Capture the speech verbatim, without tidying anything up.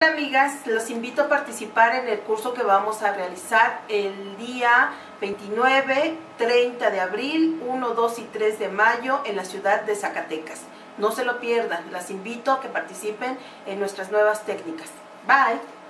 Hola amigas, los invito a participar en el curso que vamos a realizar el día veintinueve, treinta de abril, uno, dos y tres de mayo en la ciudad de Zacatecas. No se lo pierdan, las invito a que participen en nuestras nuevas técnicas. Bye.